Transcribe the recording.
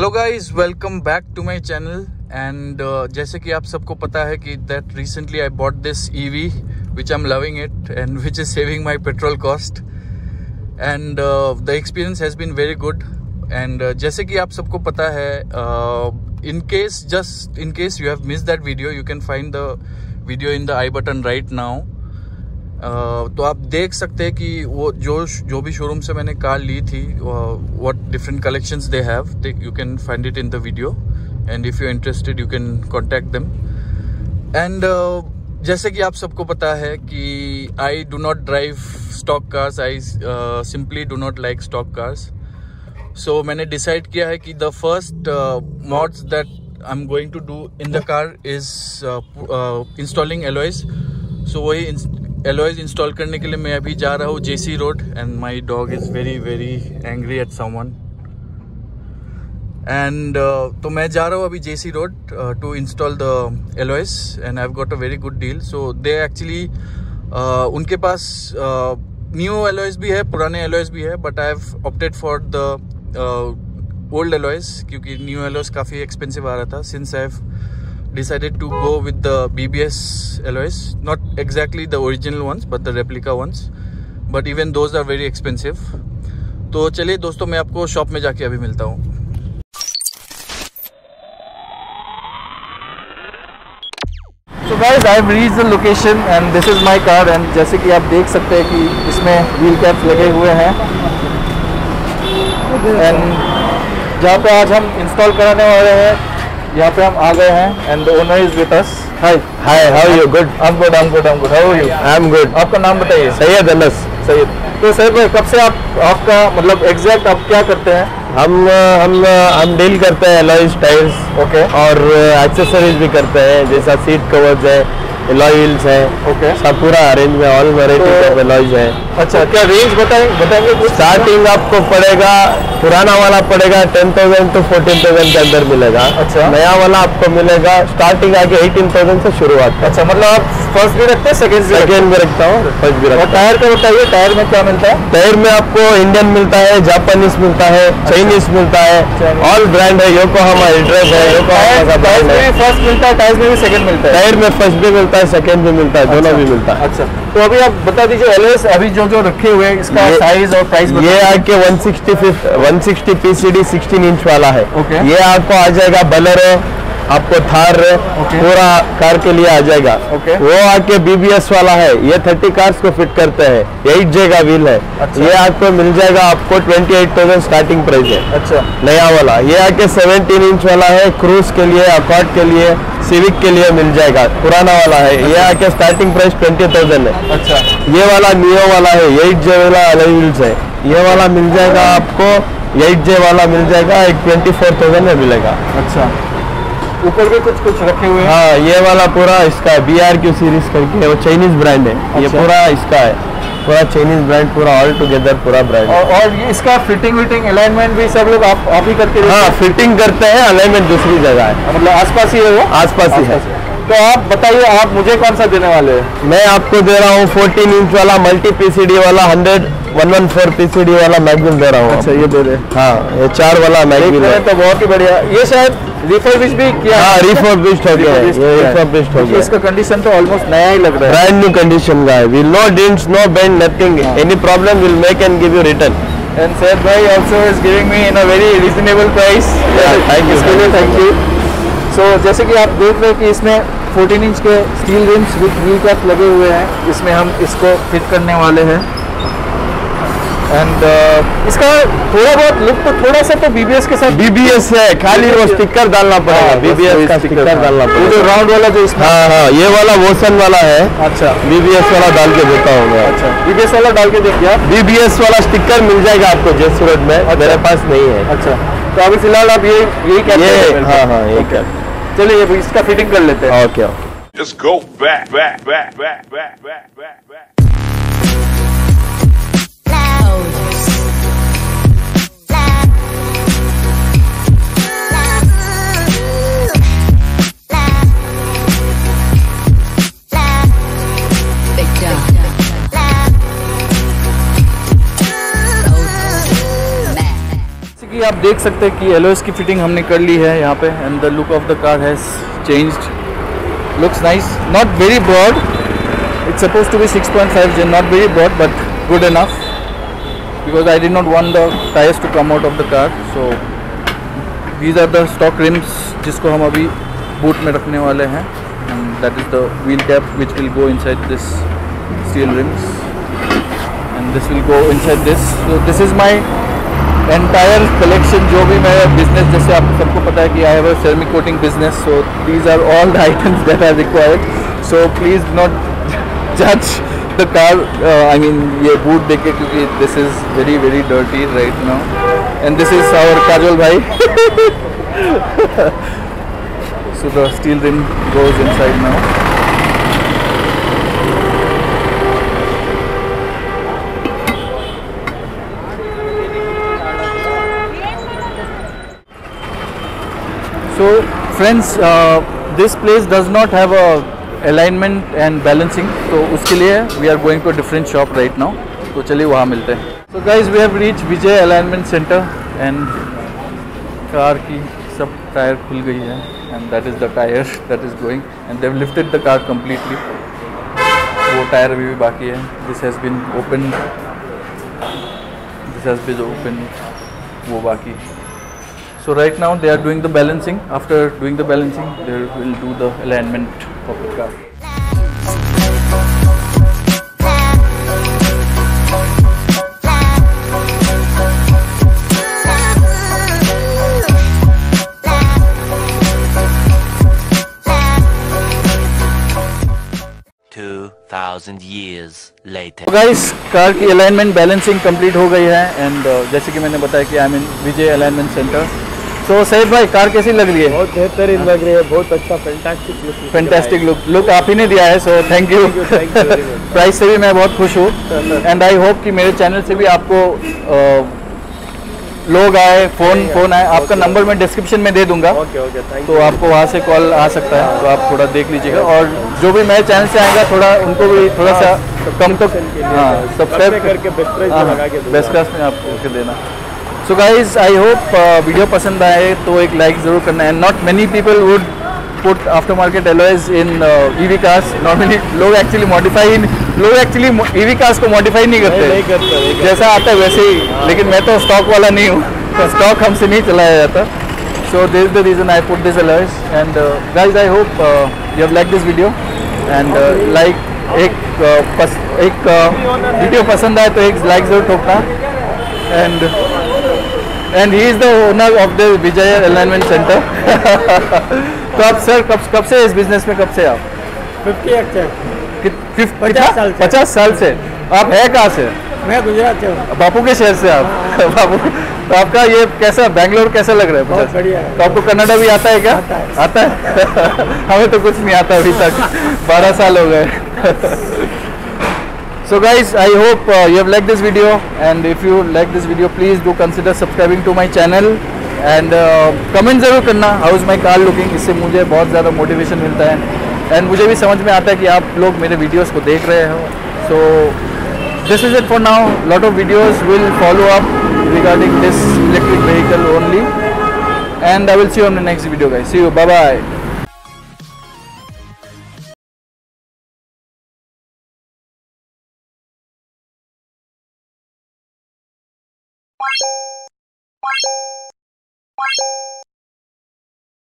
Hello guys, welcome back to my channel and जैसे कि आप सबको पता है कि that recently I bought this EV which I am loving it and which is saving my petrol cost and the experience has been very good and जैसे कि आप सबको पता है in case you have missed that video, you can find the video in the I button right now. तो आप देख सकते हैं कि वो जो भी शोरूम से मैंने कार ली थी, what different collections they have, you can find it in the video and if you're interested you can contact them. And जैसे कि आप सबको पता है कि I do not drive stock cars, I simply do not like stock cars. So मैंने decide किया है कि the first mods that I'm going to do in the car is installing alloys. So वही alloys इंस्टॉल करने के लिए मैं अभी जा रहा हूँ JC road and my dog is very very angry at someone and तो मैं जा रहा हूँ अभी JC road to install the alloys and I have got a very good deal. So they actually उनके पास न्यू alloys भी है, पुराने alloys भी है, but I have opted for the old alloys क्योंकि न्यू alloys काफ़ी एक्सपेंसिव आ रहा था. Since I have decided to go with the BBS alloys, not exactly the original ones but the replica ones, but even those are very expensive. तो चलिए दोस्तों, मैं आपको शॉप में जाके अभी मिलता हूँ. So guys, I have reached the location and this is my car and जैसे कि आप देख सकते हैं कि इसमें व्हील कैप्स लगे हुए हैं and जहाँ पे आज हम इंस्टॉल कराने वाले हैं यहाँ पे हम आ गए हैं and the owner is with us. Hi hi, how are you? Good. I am good. How are you? I am good. आपका नाम बताइए. सैयद अनस. सैयद. तो सैयद भाई, कब से आपका मतलब एग्जैक्ट आप क्या करते हैं? हम डील करते हैं अलॉयज, टायर्स, ओके, और एक्सेसरीज भी करते हैं, जैसा सीट कवर्स है, अलॉय व्हील्स है, ओके, सब पूरा अरेंज में ऑल वैरायटी ऑफ अलॉयज है. अच्छा, क्या रेंज बताएंगे कुछ? स्टार्टिंग आपको पड़ेगा, पुराना वाला पड़ेगा 10,000 to 14,000 के अंदर मिलेगा. अच्छा. नया वाला आपको मिलेगा स्टार्टिंग आके 18,000 से शुरुआत. अच्छा, मतलब आप फर्स्ट भी रखते हैं, सेकंड भी रखता हूँ, फर्स्ट भी रखता हूँ. टायर का बताइए, टायर में क्या मिलता है? टायर में आपको इंडियन मिलता है, जापानीज मिलता है, चाइनीज मिलता है, ऑल ब्रांड है. योकोहामा एड्रेस है, योकोहामा का ब्रांड है. फर्स्ट मिलता है, टायर में भी सेकंड मिलता है. टायर में फर्स्ट भी मिलता है, सेकंड भी मिलता है, दोनों भी मिलता है. अच्छा, तो अभी आप बता दीजिए एलओएस अभी जो रखे हुए हैं, इसका साइज और प्राइस. ये आके 160 PCD 16 इंच वाला है. ओके. ये आपको आ जाएगा बोलेरो, आपको थार, पूरा कार के लिए आ जाएगा. ओके. वो आके BBS वाला है, ये 30 कार्स को फिट करते हैं, 8J का व्हील है. अच्छा. ये आपको मिल जाएगा, आपको 28,000 स्टार्टिंग प्राइस है. अच्छा. नया वाला ये आके 17 इंच वाला है, क्रूज के लिए, अकॉर्ड के लिए, सिविक के लिए मिल जाएगा. पुराना वाला है. अच्छा. ये आके स्टार्टिंग प्राइस 20,000 है. अच्छा. ये वाला नियो वाला है, 8J वाला अलॉय व्हील्स है. ये वाला मिल जाएगा आपको, 8J वाला मिल जाएगा, एक 24,000 में मिलेगा. अच्छा. ऊपर भी कुछ रखे हुए हैं. हाँ, ये वाला पूरा इसका है, BRQ सीरीज करके, वो चाइनीज ब्रांड है. अच्छा. ये पूरा इसका है, पूरा चाइनीज ब्रांड, पूरा ऑल टुगेदर पूरा ब्रांड. और ये इसका फिटिंग अलाइनमेंट भी सब लोग आप ही करके? हाँ, फिटिंग करते हैं, अलाइनमेंट दूसरी जगह है, मतलब आसपास ही है वो? आसपास ही है. तो आप बताइए, आप मुझे कौन सा देने वाले हैं? मैं आपको दे रहा हूँ 14 इंच वाला मल्टी PCD वाला 114 PCD वाला मैगविल दे रहा हूँ. अच्छा, ये दे रहे? हाँ, ये 4 वाला मैगविल है. तो बहुत ही बढ़िया. ये शायद रिफर्बिश भी किया? हाँ, रिफर्बिश्ड हो गया है, ये रिफर्बिश्ड हो गया. इसका कंडीशन तो ऑलमोस्ट नया ही लग रहा है. ब्रांड न्यू कंडीशन का है. Will no dents, no bend, nothing. Any problem will make and give you return. And Said bhai also is giving me in a very reasonable price. Thank you. Thank you. So जैसे कि आप देख रहे हैं कि इसमें 14 inch के steel rims with wheel cap लगे हुए हैं. इसमें हम इसको फिट करने वाले हैं एंड इसका थोड़ा बहुत लुक तो थोड़ा सा तो BBS के साथ BBS है, खाली वो स्टिकर डालना पड़ेगा. BBS का स्टिकर डालना पड़ेगा. जो राउंड वाला जो इसमें, हाँ, ये वाला वोसन वाला है. अच्छा. BBS वाला डाल के देता हूँ मैं. अच्छा, BBS वाला डाल के देखिए आप. BBS वाला स्टिकर मिल जाएगा आपको JC रोड में. अच्छा. मेरे पास नहीं है. अच्छा, तो अभी फिलहाल आप यही क्या? हाँ, ये क्या. चलिए इसका फिटिंग कर लेते हैं. ओके. Just go back. कि आप देख सकते हैं कि एलओएस की फिटिंग हमने कर ली है यहाँ पे and the look of the car has changed, looks nice, not very broad, it's suppose to be 6.5 Gen, not very broad but good enough because I did not want the tyres to come out of the car. So these are the stock rims जिसको हम अभी boot में रखने वाले हैं and that is the wheel cap which will go inside this steel rims and this will go inside this. So this is my entire collection. जो भी मेरा बिजनेस, जैसे आप सबको पता है कि I have a ceramic coating business, so these are all the items that are required. So please not जज द कार, आई मीन ये बूट देखे, क्योंकि this is very very dirty right now and this is our Kajol भाई. So the steel rim goes inside now. So friends, this place does not have a alignment and balancing, तो उसके लिए we are going to a different shop right now. तो चलिए वहाँ मिलते हैं. So guys, we have reached Vijay Alignment Center and car की सब टायर खुल गई है and that is the tire that is going and they have lifted the car completely. वो टायर अभी भी बाकी है. This has been opened. This has been opened. वो बाकी. So right now they are doing the balancing. After doing the balancing, they will do the alignment of the car. years later. So guys, car की alignment balancing complete हो गई है एंड जैसे कि मैंने बताया कि I am in Vijay alignment centre. तो सैयद भाई, कार कैसी लग रही है? बहुत बेहतरीन लग रही है, बहुत अच्छा, फैंटास्टिक लुक आप ही ने दिया है, सो थैंक यू. प्राइस से भी मैं बहुत खुश हूँ एंड आई होप कि मेरे चैनल से भी आपको लोग आए, फ़ोन आए. आपका नंबर मैं डिस्क्रिप्शन में दे दूंगा. तो आपको वहाँ से कॉल आ सकता है, तो आप थोड़ा देख लीजिएगा. और जो भी मेरे चैनल से आएगा थोड़ा उनको भी थोड़ा सा कम तो सब्सक्राइब करके बेस्ट क्लास में आपको देना. So guys, I hope video पसंद आए तो एक लाइक ज़रूर करना है. Not many people would put aftermarket alloys in EV cars. Normally लोग एक्चुअली ईवी कार्स को मॉडिफाई नहीं करते, जैसा आता है वैसे ही. लेकिन मैं तो स्टॉक वाला नहीं हूँ, स्टॉक हमसे नहीं चलाया जाता. So this is the reason I put this alloys and guys I hope you have like this video and एक वीडियो पसंद आए तो एक लाइक ज़रूर ठोकना. And he is the owner of the Vijay alignment centre. तो आप सर कब से इस बिजनेस में, कब से आप? 50 साल से. आप है कहाँ से? मैं गुजरात से हूँ. बापू के शहर से आप? बापू, तो आपका ये कैसा, बैंगलोर कैसा लग रहा है? बहुत बढ़िया है. तो आपको कन्नड़ा भी आता है क्या? आता है. हमें तो कुछ नहीं आता अभी तक, 12 साल हो गए. So guys, I hope you have liked this video, and if you like this video, please do consider subscribing to my channel and comment ज़रूर करना how is my car looking. इससे मुझे बहुत ज़्यादा मोटिवेशन मिलता है एंड मुझे भी समझ में आता है कि आप लोग मेरे वीडियोस को देख रहे हो. So this is it for now. Lot of videos will follow up regarding this electric vehicle only, and I will see you on the next video, guys. See you. Bye bye.